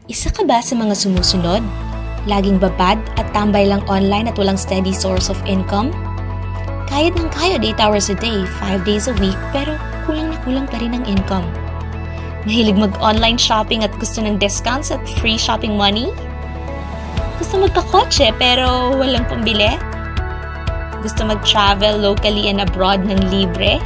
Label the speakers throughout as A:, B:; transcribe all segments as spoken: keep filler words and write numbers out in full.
A: Isa ka ba sa mga sumusunod? Laging babad at tambay lang online at walang steady source of income? Kayad ng kayod eight hours a day, five days a week, pero kulang na kulang pa rin ang income. Mahilig mag-online shopping at gusto ng discounts at free shopping money? Gusto magpa-kotse pero walang pambili? Gusto mag-travel locally and abroad ng libre?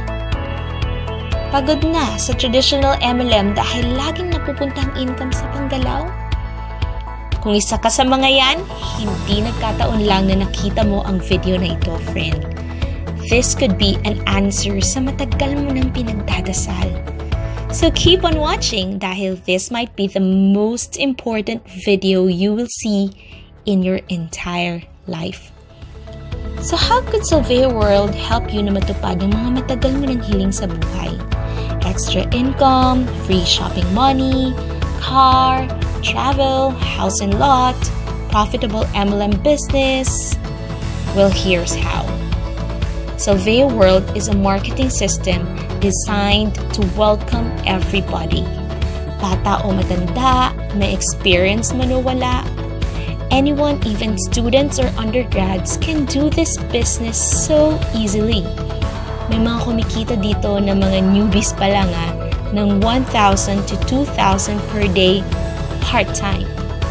A: Pagod na sa traditional M L M dahil laging napupunta ang income sa panggalaw? Kung isa ka sa mga yan, hindi nagkataon lang na nakita mo ang video na ito, friend. This could be an answer sa matagal mo nang pinagdadasal. So keep on watching dahil this might be the most important video you will see in your entire life. So how could Solveo World help you na matupad ang mga matagal mo ng hiling sa buhay? Extra income, free shopping money, car, travel, house and lot, profitable M L M business? Well, here's how. Solveo World is a marketing system designed to welcome everybody. Bata o matanda, may experience man o wala, anyone, even students or undergrads, can do this business so easily. May mga kumikita dito na mga newbies pa lang ah, ng one thousand to two thousand per day part-time.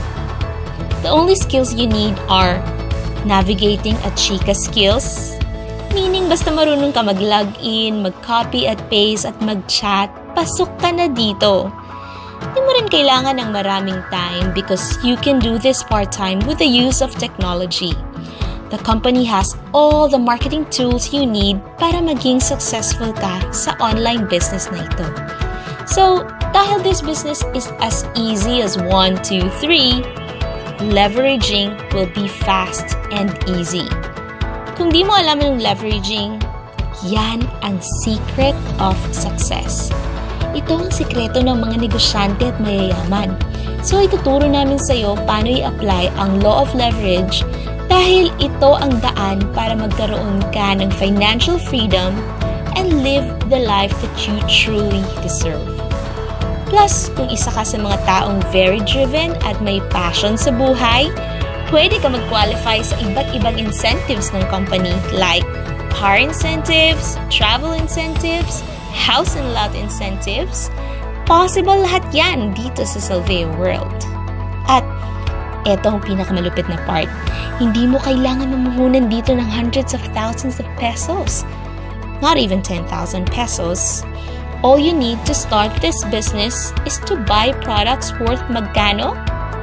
A: The only skills you need are navigating a chika skills, meaning basta marunong ka mag-login, mag-copy at paste at mag-chat, pasok ka na dito. Hindi mo rin kailangan ng maraming time because you can do this part-time with the use of technology. The company has all the marketing tools you need para maging successful ka sa online business na ito. So, dahil this business is as easy as one, two, three, leveraging will be fast and easy. Kung di mo alam yung leveraging, yan ang secret of success. Ito ang sikreto ng mga negosyante at mayayaman. So, ituturo namin sa iyo paano i-apply ang law of leverage dahil ito ang daan para magkaroon ka ng financial freedom and live the life that you truly deserve. Plus, kung isa ka sa mga taong very driven at may passion sa buhay, pwede ka mag-qualify sa iba't ibang incentives ng company like car incentives, travel incentives, house and lot incentives. Possible lahat yan dito sa Solveo World. At eto ang pinakamalupit na part. Hindi mo kailangan mamuhunan dito ng hundreds of thousands of pesos. Not even ten thousand pesos. All you need to start this business is to buy products worth magkano?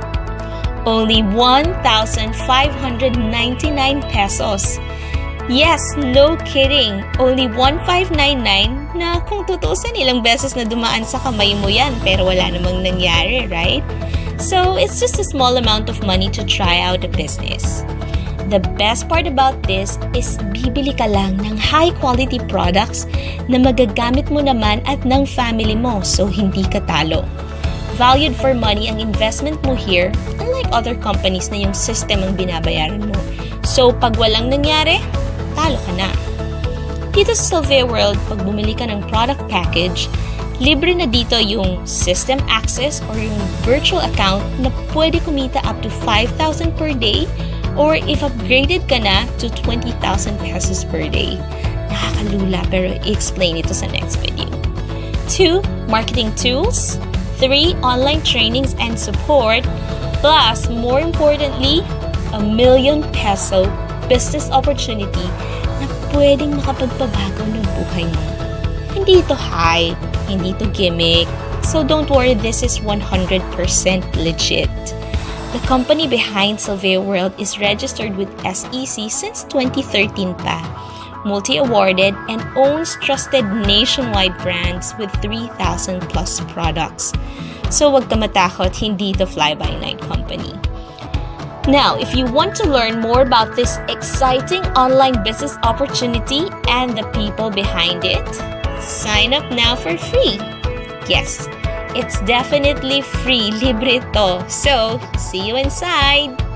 A: Only one thousand five hundred ninety-nine pesos. Yes, no kidding. Only one thousand five hundred ninety-nine na kung tutusin ilang beses na dumaan sa kamay mo yan pero wala namang nangyari, right? So, it's just a small amount of money to try out a business. The best part about this is bibili ka lang ng high-quality products na magagamit mo naman at ng family mo, so hindi ka talo. Valued for money ang investment mo here, unlike other companies na yung system ang binabayaran mo. So, pag walang nangyari, talo ka na. Dito sa Solveo World, pag bumili ka ng product package, libre na dito yung system access or yung virtual account na pwede kumita up to five thousand per day or if upgraded ka na to twenty thousand pesos per day. Nakakalula pero i-explain ito sa next video. Two, marketing tools. Three, online trainings and support. Plus, more importantly, a million peso business opportunity na pwedeng makapagpabago ng buhay mo. Hindi ito hype, hindi ito gimmick, so don't worry, this is one hundred percent legit. The company behind Solveo World is registered with S E C since twenty thirteen pa, multi-awarded and owns trusted nationwide brands with three thousand plus products. So wag ka matakot, hindi ito fly-by-night company. Now, if you want to learn more about this exciting online business opportunity and the people behind it, sign up now for free. Yes, it's definitely free, libre ito. So, see you inside!